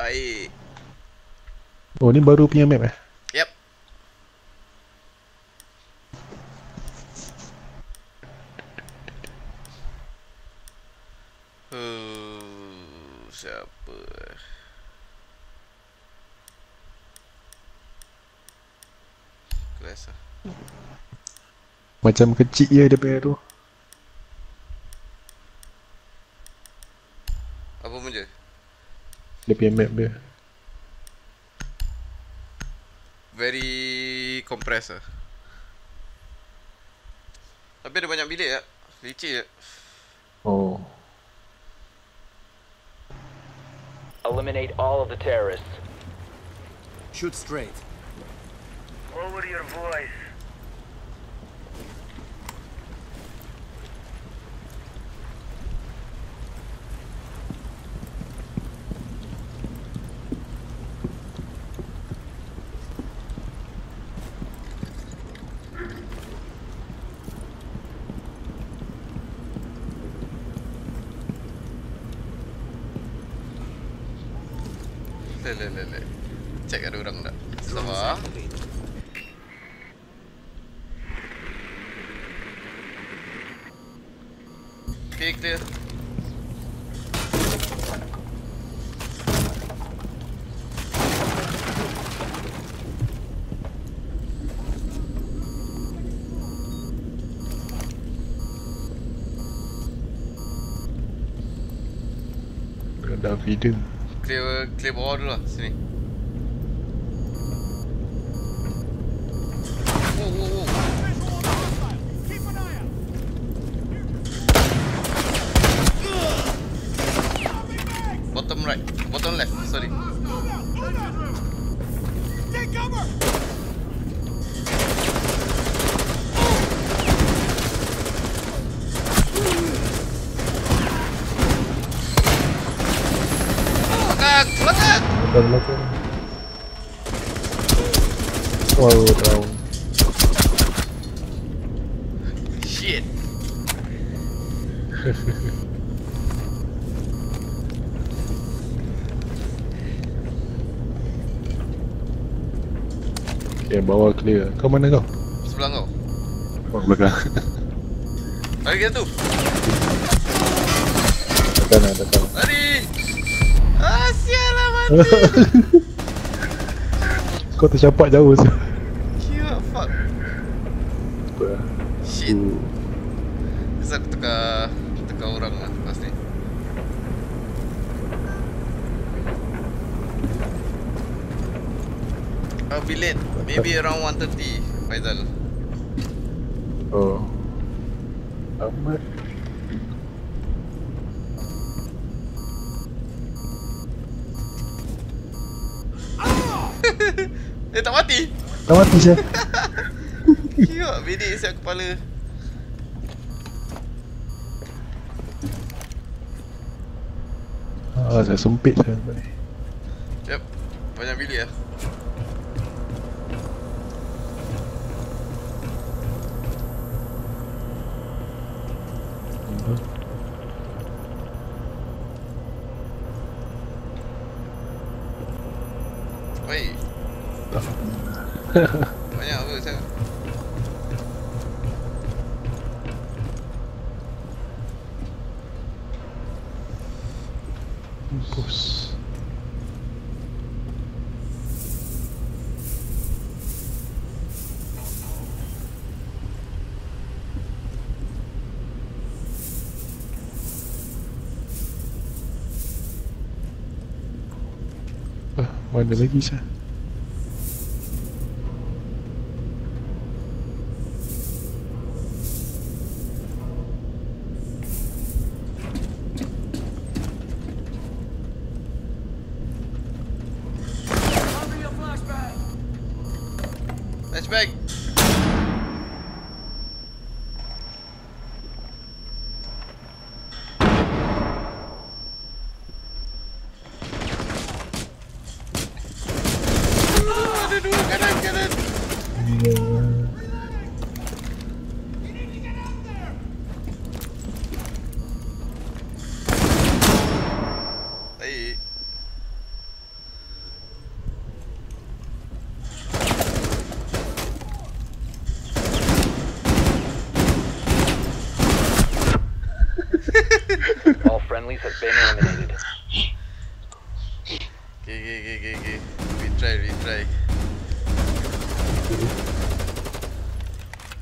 Baik. Oh, ni baru punya map eh? Yep. Siapa? Kelas lah. Macam kecil je dia punya tu. Apa pun je? Dia punya map dia. Very compressed lah. Tapi ada banyak bilik tak? Licik je. Oh. Eliminate all of the terrorists. Shoot straight. Lower your voice. Le. Cek ada orang tak? Sabar. Okay, clear. Ada video. Clear bawah dulu lah, sini. Wow. Bottom right, bottom left, sorry. Take cover! Belakang! Belakang. Wow, down. Shit. Okay, bawah clear. Kau mana kau? Sebelah kau. Oh, belakang. Lari dia tu. Tekan. Lari. Sial lah mati. Kau tercapak jauh tu. Kira fuck. Apa? Shit. Bisa aku tukar orang lah lepas ni. I'll be late. Maybe around 1:30, Faizal. Oh. Amat. Tak mati. Tak mati saya. Kira bedek siap kepala. Saya sempit saya. Yep. Banyak bilik lah. Baik. Banyak apa saya? Bos. Mana lagi saya? Flashback.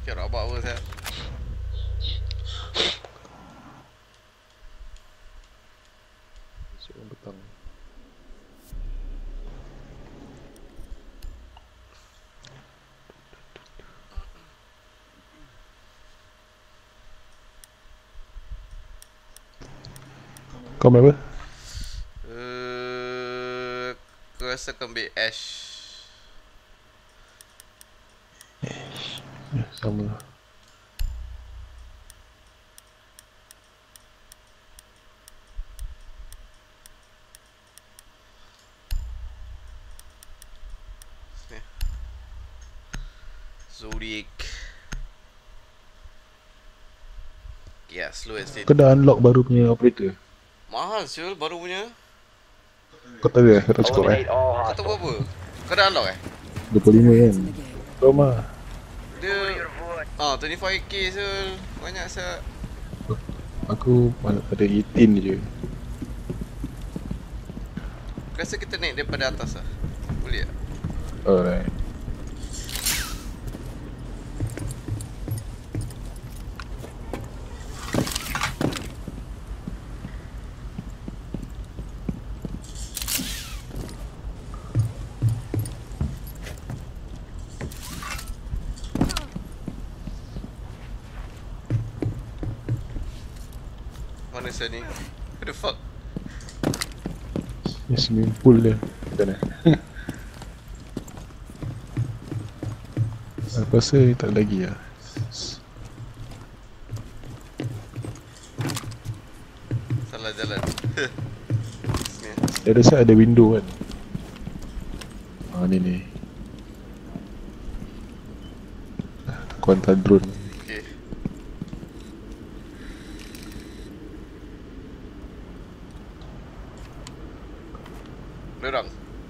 Kira rabak apa saya. Esok petang. Kau main apa? Aku rasa akan ambil Ash. Ya, sama lah. Zodiac. Ya, slow and steady. Kau dah unlock baru punya operator? Mahal siul baru punya. Kau tahu kau tak cukup Eliminate all Kau tahu hostiles. berapa? Kau dah unlock 25 kan? Kau mah. Dia 25k siul. Banyak sah. Aku ada 18 je. Aku rasa kita naik daripada atas lah. Boleh tak? Alright. Mana saya ni? What the fuck? Ni swimming pool dia. Macam mana? Aku rasa tak lagi lah. Salah jalan. Ni. Dia ada side ada window kan. Ni. Aku hantar drone. Okay. Dorang.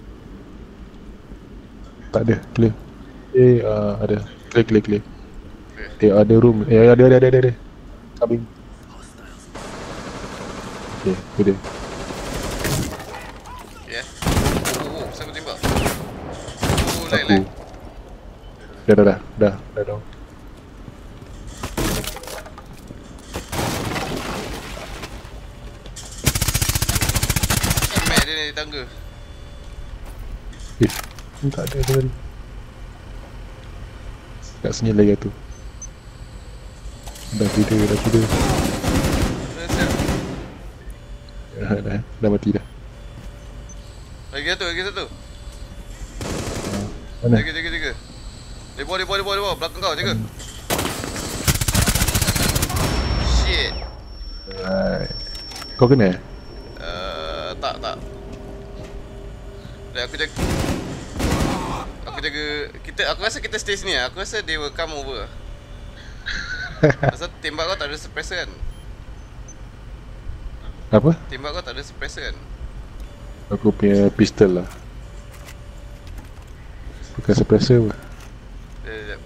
Tak ada, clear. Ada. Clear. Okay. Ada room. Ada. Coming. Okay, tu dia. Okay. Siapa tembak? Aku. Lain. Dah. Mat dia ni di tangga. Ni tak ada tadi. Kat sini lagi tu. Dah tidur. Dah mati dah. Lagi satu. Mana? Jaga. Dia bawah. Belakang kau, jaga. Shit. Alright. Kau kena? Tak. Dah aku jaga. Aku rasa kita stay sini lah. Aku rasa they will come over. Pasal tembak kau tak ada suppressor kan? Apa? Tembak kau tak ada suppressor kan? Aku punya pistol lah. Bukan suppressor apa? Sekejap.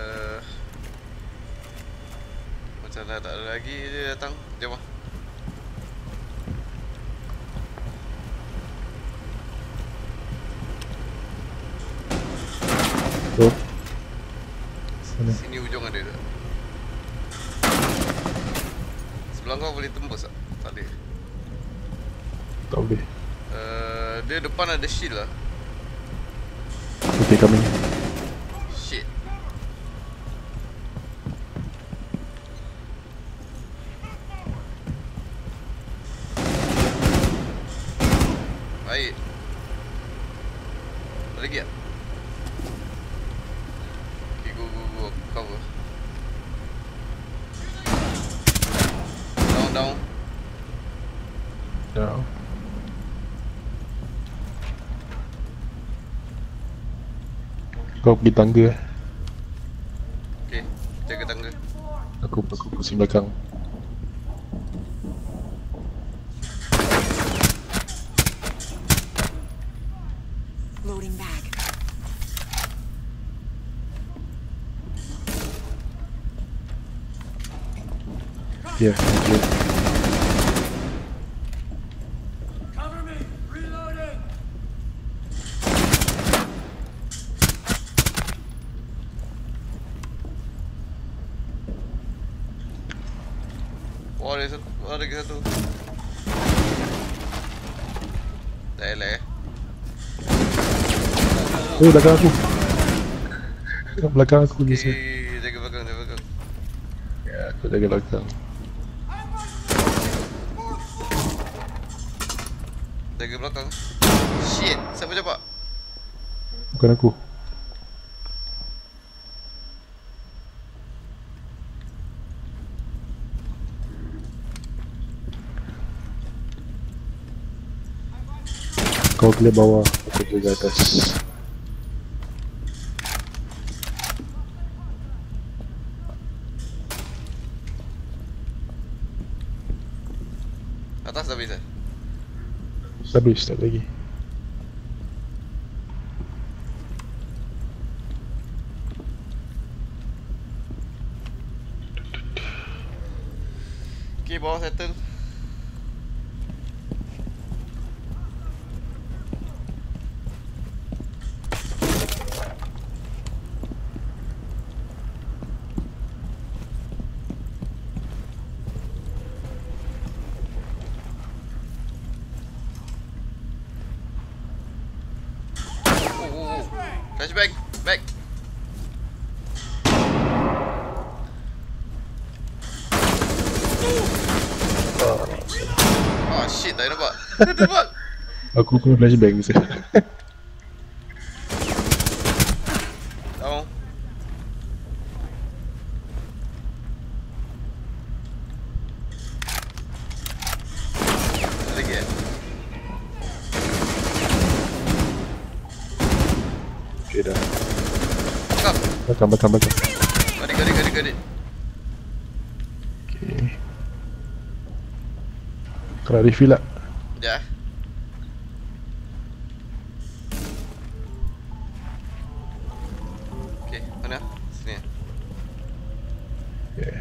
Macam dah tak ada lagi dia datang. Jom lah. So mana? Sini ujung ada tak? Sebelah kau boleh tembus tak? Tak boleh. Tak boleh. Dia depan ada shield lah. Okay, coming. Shit. Baik. Ada lagi tak? Okay, go. Cover. Down. Dah. Kau pergi tangga. Okay, jaga tangga. Aku pusing belakang. Loading back. Ya, okay. Cover me! Reloading! Wah, ada lagi satu. Tak elak eh. Oh, belakang aku. Belakang aku biasa. Jaga belakang, jaga belakang. Ya, aku jaga belakang. Jaga belakang. Shit, siapa campak? Bukan aku. Kau clear bawah, aku jaga atas. Atas dah habis eh? Habis tak lagi. Okay, bawah settle. Flashbang, back. Oh shit, tak nampak. Tak nampak. Aku kena flashbang mesti. Down. Ada lagi eh? Okay dah. Stop. Belakang. Got it. Okay. Kena refill lah. Sekejap eh. Okay, mana? Sini. Yeah.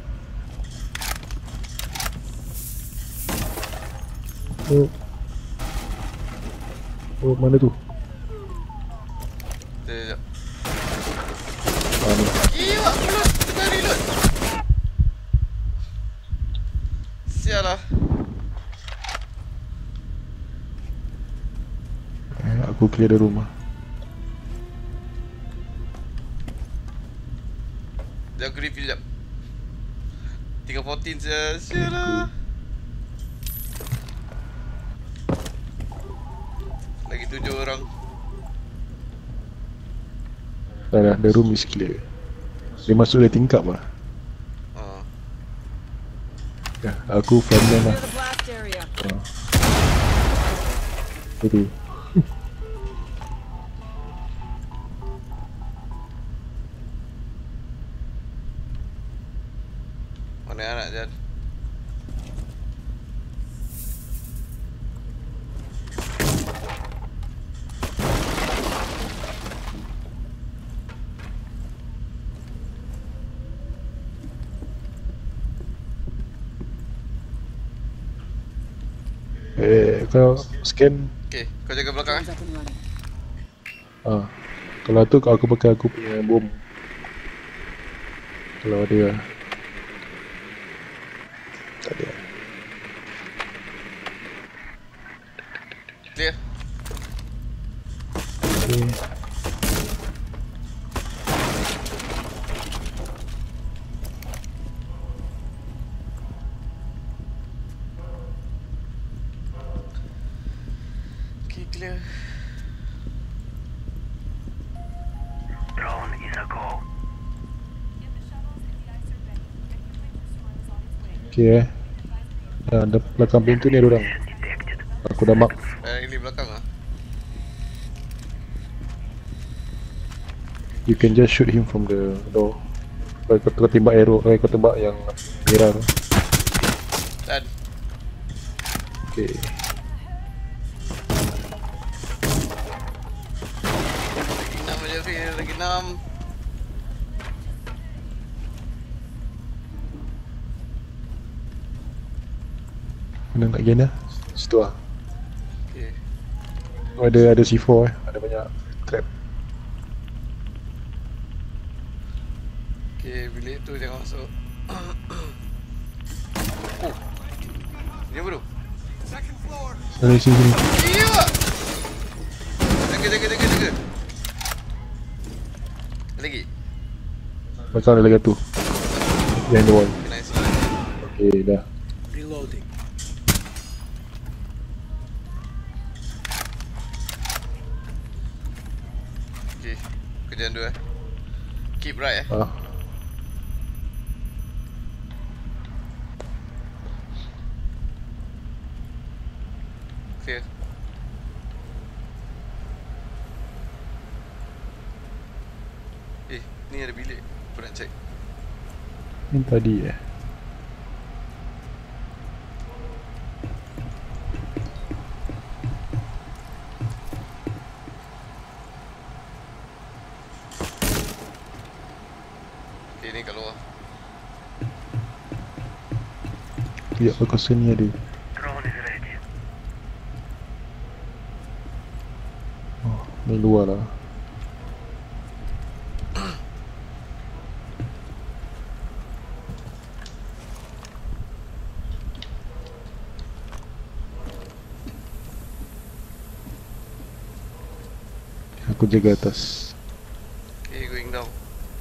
Oh, mana tu? Sekejap. Ni. Gila, reload. Tengah reload. Sial lah. Aku clear the rumah. Sekejap aku refill sekejap. Tinggal 14 je. Sial lah. Lagi 7 orang. Dah, the room is clear. Dia masuk dari tingkap lah. Ya, aku frontman lah. Clear the blast area. Itu. Mana anak Jan? Kau scan. Okay, kau jaga belakang eh. Guns up and running. Kalau tu aku pakai aku punya bom. Kalau ada lah. Tak ada. Clear. Okay. Okay, clear. Drone is a go. Okay ada belakang pintu ni ada orang. Detected. Aku dah mark. Ini belakang ah. You can just shoot him from the door. Kau tembak arrow, kau tembak yang merah tu. Dan Okay. lagi 6 aja Fir, lagi 6. Mana nak gain lah? Situ lah. Okay. Oh, ada C4 ada banyak trap. Okay, bilik tu jangan masuk. Oh. Ni apa tu? Dari sini. Iya. Jaga. Lagi. Macam ada lagi tu. Behind the wall. Okay, nice. Okay, dah. Reloading. Okay, kerjaan dua. Keep right Ah. Clear. Ni ada bilik. Aku nak check. Ni tadi Okay, ni kat luar. Ya, aku rasa ni ada. Drone is ready. Oh, ni luar lah. Aku jaga atas. Okay, going down.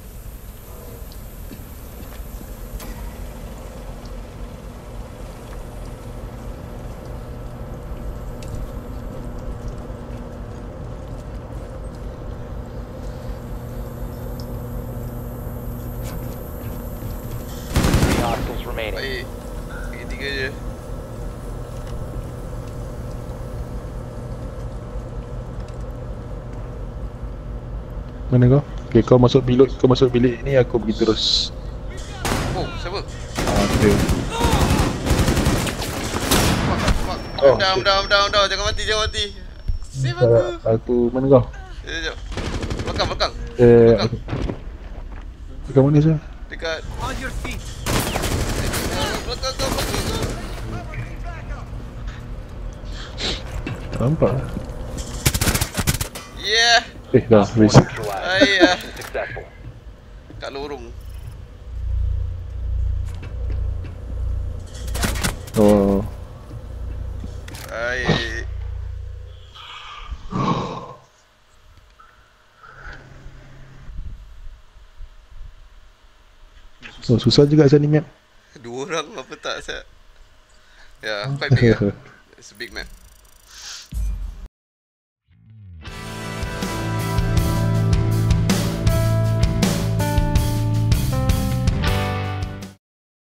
Three hostiles remaining. Baik. Lagi 3 je. Mana kau? Okay, kau masuk bilik ni, aku pergi terus. Oh, siapa? Dia. Fuck. Oh, Down. Jangan mati. Save aku. Aku, mana kau? Sekejap. Belakang. Dekat mana saya? Dekat. On your feet. Belakang kau. Tak nampak. Yeah. Dah, habis. Neutralized. Ayah. Successful. Kat lorong. Oh. Ayah. So, susah juga asal ni map. 2 orang apa tak saya. Ya, quite big lah. It's a big map.